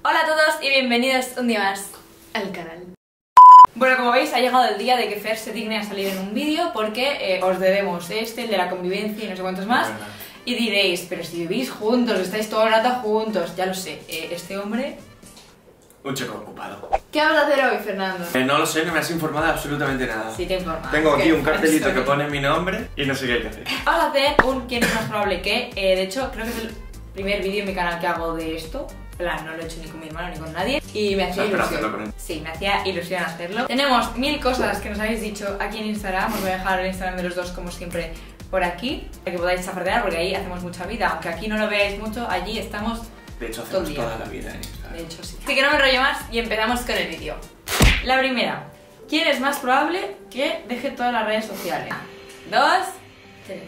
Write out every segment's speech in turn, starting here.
Hola a todos y bienvenidos un día más al canal. Bueno, como veis ha llegado el día de que Fer se digne a salir en un vídeo porque os debemos el de la convivencia y no sé cuántos más. Y diréis, pero si vivís juntos, estáis todo el rato juntos, ya lo sé, este hombre... Un chico ocupado. ¿Qué vamos a hacer hoy, Fernando? No lo sé, no me has informado de absolutamente nada. Sí te he informado. Tengo aquí un cartelito que pone mi nombre y no sé qué hay que hacer. Vamos a hacer un quién es más probable que, de hecho creo que es el primer vídeo en mi canal que hago de esto. No lo he hecho ni con mi hermano ni con nadie y me hacía ilusión. Sí, me hacía ilusión hacerlo. Tenemos 1000 cosas que nos habéis dicho aquí en Instagram. Os voy a dejar el Instagram de los dos como siempre por aquí para que podáis chafardear porque ahí hacemos mucha vida. Aunque aquí no lo veáis mucho, allí estamos. De hecho hacemos toda la vida en Instagram. De hecho sí. Así que no me enrollo más y empezamos con el vídeo. La primera. ¿Quién es más probable que deje todas las redes sociales? 2, 3.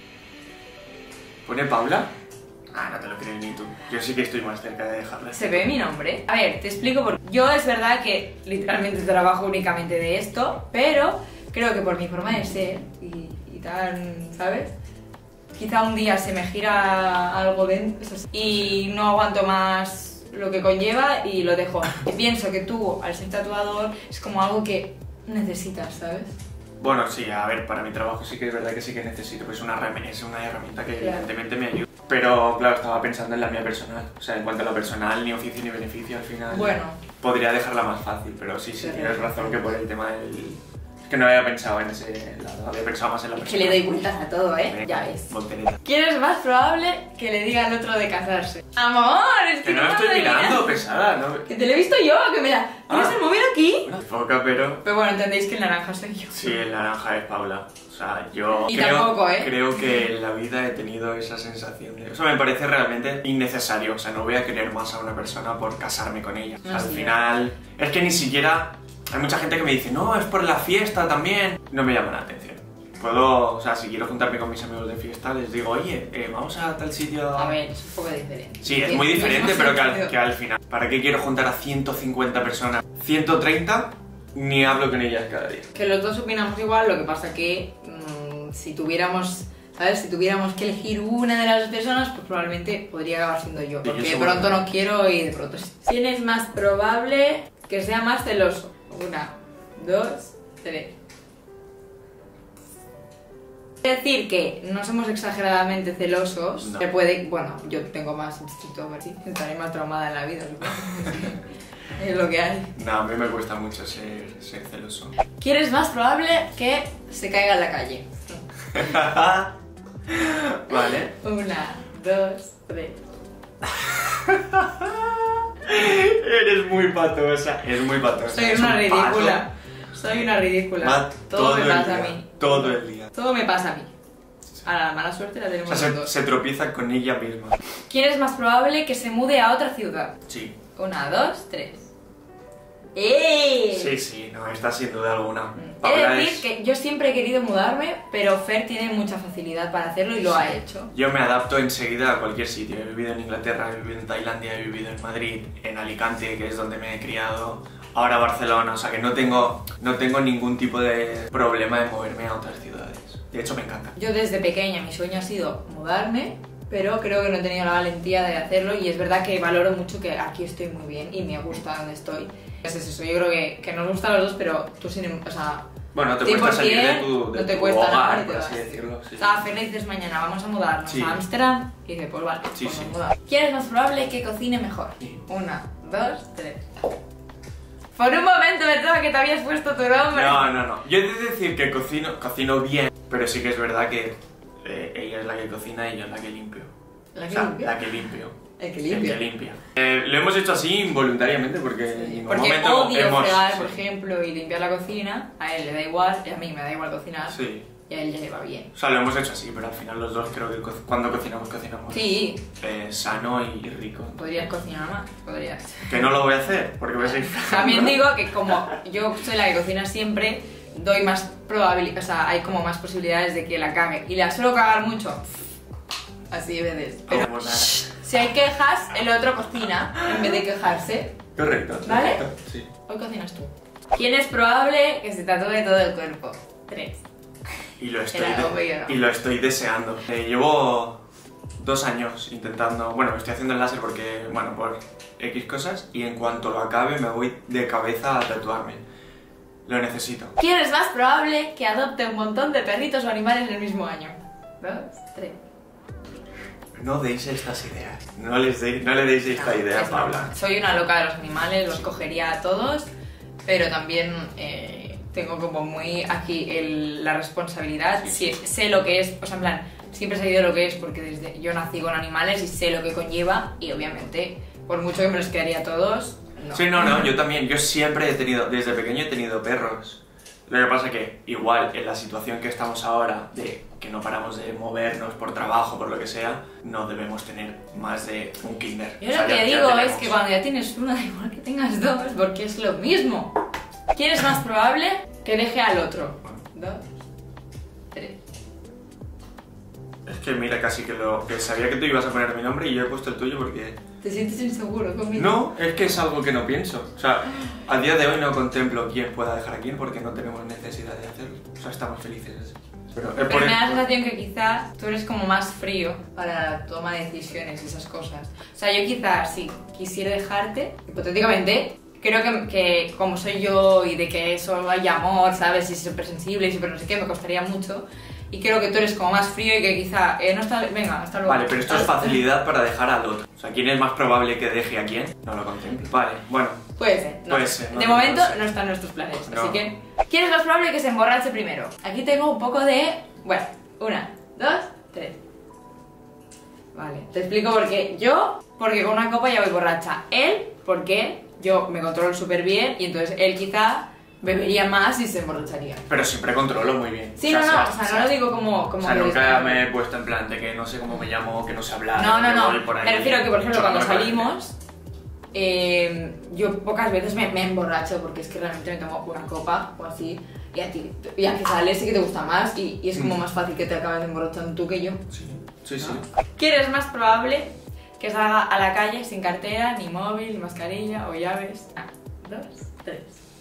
¿Pone Paula? Ah, no te lo crees ni tú. Yo sí que estoy más cerca de dejarla. ¿Se ve mi nombre? A ver, te explico por qué. Yo es verdad que literalmente trabajo únicamente de esto, pero creo que por mi forma de ser y tan, ¿sabes? Quizá un día se me gira algo dentro y no aguanto más lo que conlleva y lo dejo. Y pienso que tú, al ser tatuador, es como algo que necesitas, ¿sabes? Bueno, sí, a ver, para mi trabajo sí que es verdad que sí que necesito, pues es una herramienta que evidentemente me ayuda. Pero claro, estaba pensando en la mía personal. O sea, en cuanto a lo personal, ni oficio ni beneficio al final. Bueno. Podría dejarla más fácil, pero sí, tienes razón que por el tema del... Es que no había pensado en ese lado, había pensado más en la persona. Es que le doy vueltas a todo, ¿eh? Ya ves. Voltereta. ¿Quién es más probable que le diga al otro de casarse? ¡Amor! Es que no lo estoy mirando, pesada, ¿no? Que te lo he visto yo, que me la... ¿Tienes el móvil aquí? Una foca, pero... Pero bueno, entendéis que el naranja soy yo. Sí, el naranja es Paula. O sea, yo y tampoco, creo que en la vida he tenido esa sensación de... O sea, me parece realmente innecesario. O sea, no voy a querer más a una persona por casarme con ella. O sea, al final... Es que ni siquiera... Hay mucha gente que me dice, no, es por la fiesta también. No me llama la atención. Puedo, o sea, si quiero juntarme con mis amigos de fiesta, les digo, oye, vamos a tal sitio... A ver, es un poco diferente. Sí, es muy diferente, pero que al final... ¿Para qué quiero juntar a 150 personas? 130, ni hablo con ellas cada día. Que los dos opinamos igual, lo que pasa que si tuviéramos... ¿Sabes? Si tuviéramos que elegir una de las personas, pues probablemente podría acabar siendo yo. Porque de pronto no quiero y de pronto sí. ¿Quién es más probable que sea más celoso? 1, 2, 3. Es decir, que no somos exageradamente celosos. No. Se puede, bueno, yo tengo más instinto, pero sí, estaré más traumada en la vida. Es lo que hay. No, a mí me cuesta mucho ser celoso. ¿Quién es más probable que se caiga en la calle? Vale. 1, 2, 3. Eres muy patosa. Es muy patosa. Soy una ridícula. Soy una ridícula. Todo me pasa a mí. Todo el día. Todo me pasa a mí. Ahora, la mala suerte la tenemos los dos. Se tropieza con ella misma. ¿Quién es más probable que se mude a otra ciudad? Sí. 1, 2, 3. ¡Eh! Sí, no, esta sin duda alguna. He de decir que yo siempre he querido mudarme, pero Fer tiene mucha facilidad para hacerlo y lo ha hecho. Yo me adapto enseguida a cualquier sitio. He vivido en Inglaterra, he vivido en Tailandia, he vivido en Madrid, en Alicante, que es donde me he criado, ahora Barcelona, o sea que no tengo ningún tipo de problema de moverme a otras ciudades. De hecho me encanta. Yo desde pequeña mi sueño ha sido mudarme, pero creo que no he tenido la valentía de hacerlo y es verdad que valoro mucho que aquí estoy muy bien y me gusta donde estoy. Es eso, yo creo que nos gustan los dos, pero tú sin... O sea, bueno, te cuesta salir de tu no te cuesta hogar, nada, por así decirlo. Sí. O sea, a Fer le dices mañana vamos a mudarnos a Ámsterdam y dice, pues vale, sí, pues nos mudamos. ¿Quién es más probable que cocine mejor? Sí. 1, 2, 3. Por un momento me pensaba que te habías puesto tu nombre. No. Yo he de decir que cocino bien, pero sí que es verdad que ella es la que cocina y yo es la que limpio. ¿La que limpia? La que limpio. El que limpia. Lo hemos hecho así involuntariamente porque en ningún porque momento odio fregar, por ejemplo, y limpiar la cocina. A él le da igual, y a mí me da igual cocinar. Sí. Y a él ya le va bien. O sea, lo hemos hecho así, pero al final los dos creo que cuando cocinamos sí. Sano y rico. Podrías cocinar más, podrías. Que no lo voy a hacer, porque voy a seguir. También digo que como yo soy la que cocina siempre, doy más probabilidades, o sea, hay como más posibilidades de que la cague. Y la suelo cagar mucho. Así veces. Pero si hay quejas, el otro cocina en vez de quejarse. Correcto. ¿Vale? Correcto, sí. Hoy cocinas tú. ¿Quién es probable que se tatúe todo el cuerpo? 3. Y lo estoy deseando. Llevo 2 años intentando... Bueno, estoy haciendo el láser porque, bueno, por X cosas, y en cuanto lo acabe me voy de cabeza a tatuarme. Lo necesito. ¿Quién es más probable que adopte un montón de perritos o animales en el mismo año? 2, 3. No deis estas ideas. No le deis esta idea a Paula. Soy una loca de los animales, los cogería a todos, pero también tengo como muy aquí la responsabilidad. Sí. Sé lo que es, o sea, en plan, siempre he sabido lo que es porque desde yo nací con animales y sé lo que conlleva y obviamente, por mucho que me los quedaría a todos, no. Sí, no, yo también. Yo siempre he tenido, desde pequeño he tenido perros. Lo que pasa es que, igual, en la situación que estamos ahora, de que no paramos de movernos por trabajo, por lo que sea, no debemos tener más de un kinder. Yo lo que digo es que cuando ya tienes uno, da igual que tengas dos, porque es lo mismo. ¿Quién es más probable que deje al otro? 2, 3. Es que mira, casi que sabía que tú ibas a poner mi nombre y yo he puesto el tuyo porque... ¿Te sientes inseguro conmigo? No, es que es algo que no pienso. O sea, a día de hoy no contemplo quién pueda dejar a quién porque no tenemos necesidad de hacerlo. O sea, estamos felices así. Pero me da la sensación que quizá tú eres como más frío para la toma de decisiones y esas cosas. O sea, yo quizá si quisiera dejarte, hipotéticamente, creo que como soy yo y de que solo hay amor, ¿sabes? Y súper sensible y súper no sé qué, me costaría mucho. Y creo que tú eres como más frío y que quizá no está... Venga, hasta luego. Vale, pero esto es facilidad para dejar al otro. O sea, ¿quién es más probable que deje a quién? No lo contemplo. Vale, bueno. Puede ser. No. Puede ser. De momento no están nuestros planes, No. así que... ¿Quién es más probable que se emborrache primero? Aquí tengo un poco de... Bueno, 1, 2, 3. Vale, te explico por qué. Yo, porque con una copa ya voy borracha. Él, porque yo me controlo súper bien y entonces él quizá bebería más y se emborracharía. Pero siempre controlo muy bien. Sí, no lo digo como... O sea, nunca me he puesto en plan de que no sé cómo me llamo, que no sé hablar. No. Por ahí, Me refiero a que, por ejemplo, cuando chocándome salimos, yo pocas veces me emborracho porque es que realmente me tomo una copa o así y a ti, ya que sales sí que te gusta más y es como más fácil que te acabes emborrachando tú que yo. Sí. ¿Quién es más probable que salga a la calle sin cartera, ni móvil, ni mascarilla o llaves? 2, 3.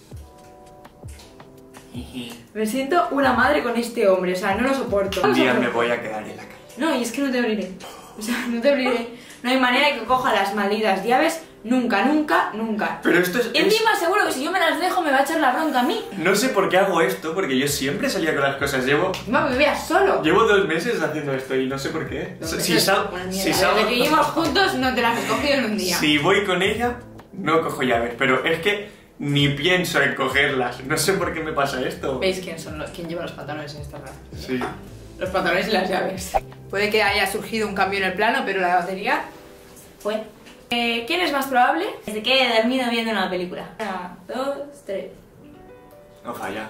Me siento una madre con este hombre, o sea, no lo soporto. Un día me voy a quedar en la calle. No, y es que no te abriré. O sea, no te abriré. No hay manera de que coja las malditas llaves. Nunca. Pero esto es... Encima seguro que si yo me las dejo me va a echar la bronca a mí. No sé por qué hago esto, porque yo siempre salía con las cosas. No, me veas solo. Llevo 2 meses haciendo esto y no sé por qué. Si salgo... Desde que vivimos juntos no te las he cogido en un día. Si voy con ella, no cojo llaves. Pero es que ni pienso en cogerlas. No sé por qué me pasa esto. ¿Veis quién lleva los pantalones en esta raza? Sí. Los pantalones y las llaves. Puede que haya surgido un cambio en el plano, pero la batería fue. ¿Quién es más probable que se quede dormido viendo una película? 1, 2, 3. No falla.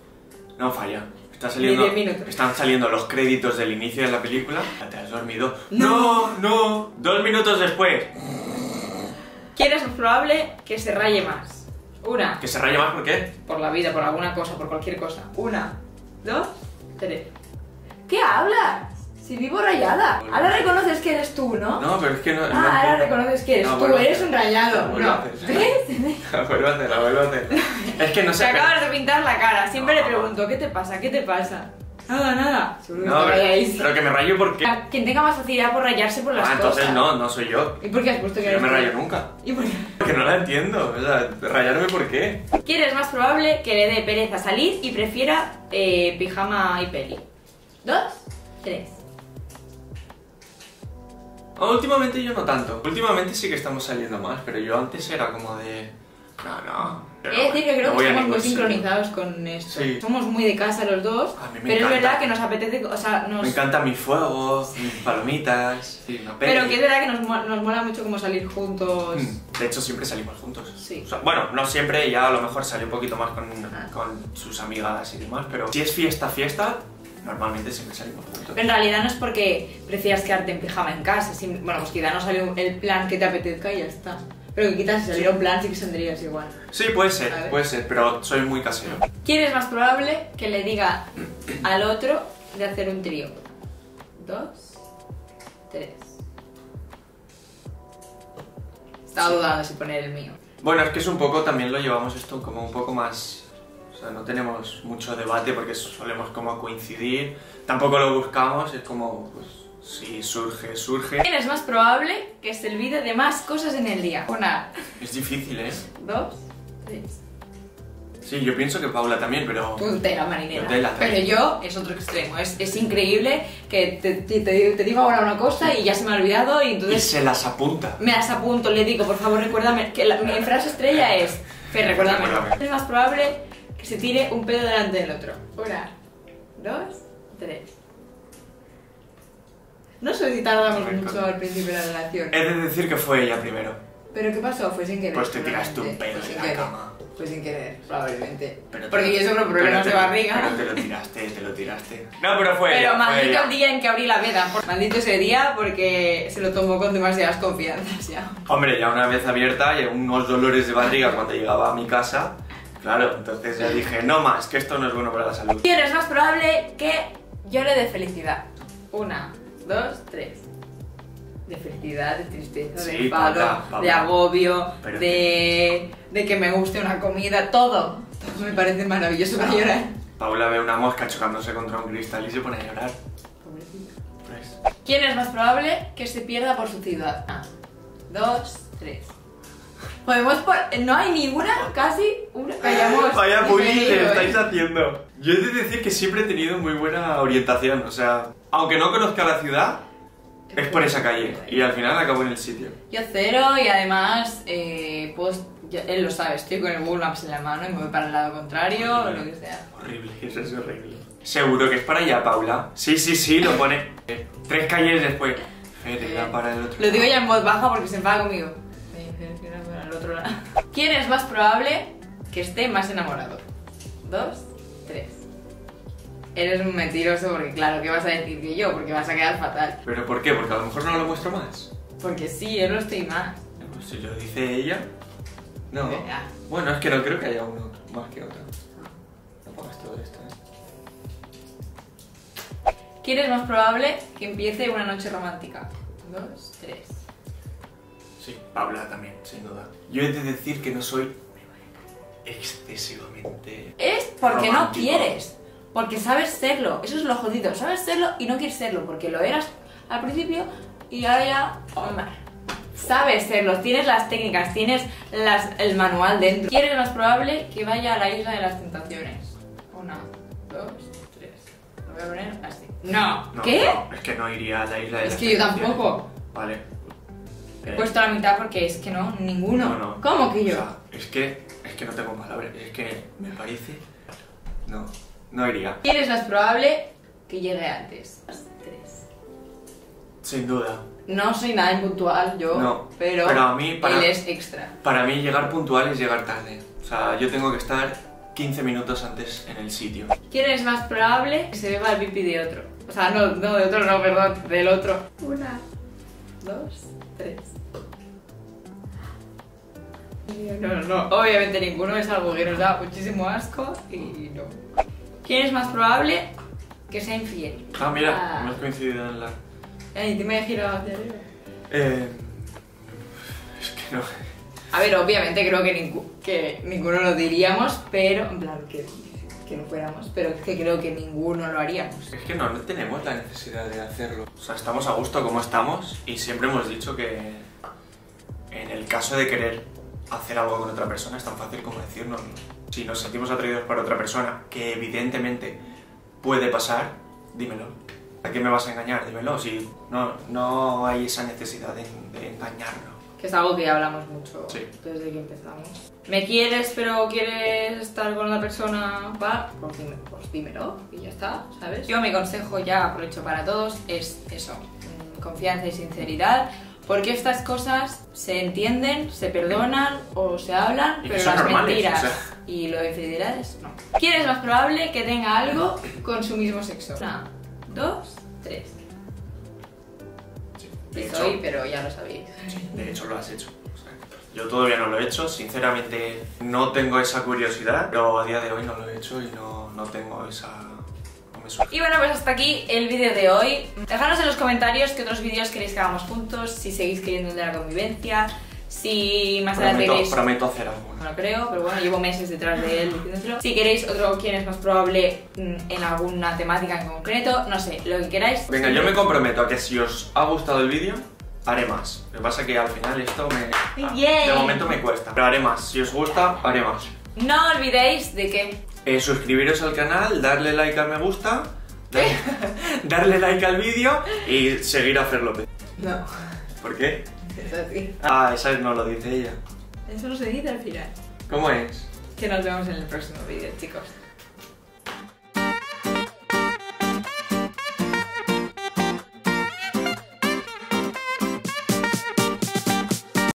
Ni 10 minutos. Están saliendo los créditos del inicio de la película. Ya te has dormido. No. No. 2 minutos después. ¿Quién es más probable que se raye más? 1. ¿Que se raya más por qué? Por la vida, por alguna cosa, por cualquier cosa. 1, 2, 3. ¿Qué hablas? Si vivo rayada. Ahora reconoces que eres tú, ¿no? No, pero es que no... ahora reconoces que eres tú, eres un rayado. No. ¿Ves? Vuelvo a hacerla. Es que no sé... Te acabas de pintar la cara. Siempre le pregunto, ¿qué te pasa? Nada. No, pero que me rayo porque... Quien tenga más facilidad por rayarse por las cosas. Entonces no soy yo. ¿Y por qué has puesto que yo eres no me tú? rayo nunca. ¿Y por qué? Porque no la entiendo. O sea, rayarme por qué. ¿Quién es más probable que le dé pereza salir y prefiera pijama y peli? 2, 3. Últimamente yo no tanto. Últimamente sí que estamos saliendo más, pero yo antes era como de... No. Es decir, que creo que estamos muy sincronizados con esto. Sí. Somos muy de casa los dos, A mí me pero encanta. es verdad que nos apetece, o sea, Me encanta mi fuego, mis palomitas, una peli. Pero que es verdad que nos mola mucho como salir juntos. De hecho, siempre salimos juntos. Sí. O sea, bueno, no siempre, ya a lo mejor sale un poquito más con sus amigas y demás, pero si es fiesta, normalmente siempre salimos juntos. Pero en realidad no es porque prefieras quedarte en pijama en casa. Bueno, pues quizá no sale el plan que te apetezca y ya está. Pero que quizás si saliera un plan sí que saldrías igual. Sí, puede ser, pero soy muy casero. ¿Quién es más probable que le diga al otro de hacer un trío? 2, 3. Estaba dudando si poner el mío. Bueno, es que es un poco, también lo llevamos esto como un poco más... O sea, no tenemos mucho debate porque solemos como coincidir. Tampoco lo buscamos, es como, pues, Si surge, surge. ¿Quién es más probable que se olvide de más cosas en el día? Una, Es difícil, ¿eh? 2, 3. Sí, yo pienso que Paula también, pero... Puntera marinera. Puntera, Pero yo es otro extremo. Es increíble que te digo ahora una cosa y ya se me ha olvidado y Y entonces se las apunta. me las apunto, le digo, por favor, recuérdame. Que mi frase estrella es, Fer, recuérdame. Recuérdame. Es más probable que se tire un pedo delante del otro. Una, 2, 3. No sé si tardamos mucho al principio de la relación. He de decir que fue ella primero. ¿Pero qué pasó? Fue sin querer. Pues te tiraste un probablemente. pedo Fue sin en la querer. cama. Fue sin querer, probablemente. Pero Porque yo sufro problemas de barriga. Pero te lo tiraste, te lo tiraste. No, pero fue Pero ella, fue maldito ella. el día en que abrí la veda. Maldito ese día porque se lo tomó con demasiadas confianzas ya. Hombre, ya una vez abierta y unos dolores de barriga cuando llegaba a mi casa. Claro, entonces ya dije, no más, que esto no es bueno para la salud. ¿Quién es más probable que llore de felicidad? Una, 2, 3. De felicidad, de tristeza, de Sí, enfado, Paula. de agobio, Pero de que me guste una comida, todo. Todo me parece maravilloso para llorar. Paula ve una mosca chocándose contra un cristal y se pone a llorar. Pobrecita. Pues, ¿Quién es más probable que se pierda por su ciudad? 2, 3. Podemos no hay ninguna, casi una que hayamos vaya bullying diferido, que ¿eh? estáis haciendo. Yo he de decir que siempre he tenido muy buena orientación. O sea, aunque no conozca la ciudad, es por esa calle. Y al final acabo en el sitio. Yo cero y además, pues, él lo sabe, estoy con el Google Maps en la mano y me voy para el lado contrario o lo que sea. Horrible, eso es horrible. Seguro que es para allá, Paula. Sí, lo pone 3 calles después. Era para el otro. Lo digo ya en voz baja porque se enfada conmigo. Me dice que era para el otro lado. ¿Quién es más probable que esté más enamorado? 2, 3. Eres un mentiroso porque claro, ¿qué vas a decir que yo? Porque vas a quedar fatal. ¿Pero por qué? Porque a lo mejor no lo muestro más. Porque sí, yo no estoy más. Pues si lo dice ella... No. Ah. Bueno, es que no creo que haya uno más que otro. No pongas todo esto, ¿eh? ¿Quién es más probable que empiece una noche romántica? 2, 3. Sí, Paula también, sin duda. Yo he de decir que no soy excesivamente... Es porque no romántico. quieres. Porque sabes serlo. Eso es lo jodido. Sabes serlo y no quieres serlo. Porque lo eras al principio y ahora ya... Hombre. Sabes serlo. Tienes las técnicas. Tienes el manual dentro. ¿Quién es más probable que vaya a la isla de las tentaciones? 1, 2, 3. Lo voy a poner así. No. No, ¿Qué? No, es que no iría a la isla de Es las que yo tentaciones. tampoco. Vale. He puesto la mitad porque es que no, ninguno. No. ¿Cómo que yo? O sea, es que no tengo palabras. Es que me parece... No iría. ¿Quién es más probable que llegue antes? 3. Sin duda. No soy nada impuntual yo, No, pero a mí, él es extra. Para mí llegar puntual es llegar tarde. O sea, yo tengo que estar 15 minutos antes en el sitio. ¿Quién es más probable que se beba el pipi de otro? O sea, no de otro, no, perdón, del otro. 1, 2, 3. No, obviamente ninguno, es algo que nos da muchísimo asco y no. ¿Quién es más probable que sea infiel? Ah, mira, hemos coincidido en la... Ay, te me he girado hacia arriba. Es que no... A ver, obviamente creo que ninguno lo diríamos, pero... En plan, que no fuéramos, pero es que creo que ninguno lo haríamos. Es que no tenemos la necesidad de hacerlo. O sea, estamos a gusto como estamos y siempre hemos dicho que en el caso de querer hacer algo con otra persona es tan fácil como decírnoslo. Si nos sentimos atraídos por otra persona, que evidentemente puede pasar, dímelo. ¿A qué me vas a engañar? Dímelo. Si no hay esa necesidad de engañarlo. Que es algo que ya hablamos mucho Sí. desde que empezamos. ¿Me quieres pero quieres estar con otra persona? Va, pues dímelo y ya está, ¿sabes? Yo mi consejo ya aprovecho para todos es eso, confianza y sinceridad. Porque estas cosas se entienden, se perdonan o se hablan, Y que pero son las normales, mentiras o sea. y lo de infidelidades no. ¿Quién es más probable que tenga algo con su mismo sexo? 1, 2, 3. Sí, de hecho, Soy, pero ya lo sabéis. sí, de hecho lo has hecho. O sea, yo todavía no lo he hecho, sinceramente no tengo esa curiosidad, pero a día de hoy no lo he hecho y no tengo esa... no me surge. Y bueno, pues hasta aquí el vídeo de hoy. Dejadnos en los comentarios qué otros vídeos queréis que hagamos juntos, si seguís queriendo el de la convivencia, Si más adelante queréis... Prometo hacer alguna. No lo creo, pero bueno, llevo meses detrás de él diciéndoselo. Si queréis otro quién es más probable en alguna temática en concreto, no sé, lo que queráis. Venga, yo me comprometo a que si os ha gustado el vídeo, haré más. Lo que pasa es que al final esto de momento me cuesta. Pero haré más. Si os gusta, haré más. No olvidéis de que... suscribiros al canal, darle like al me gusta, darle like al vídeo y seguir a Fer López. No. ¿Por qué? Es así. Ah, esa no lo dice ella. Eso no se dice al final. ¿Cómo es? Que nos vemos en el próximo vídeo, chicos.